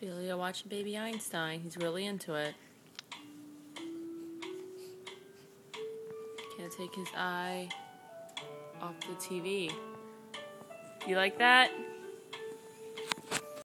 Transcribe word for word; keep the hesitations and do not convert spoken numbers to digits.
Ophelia watching Baby Einstein. He's really into it. Can't take his eye off the T V. You like that?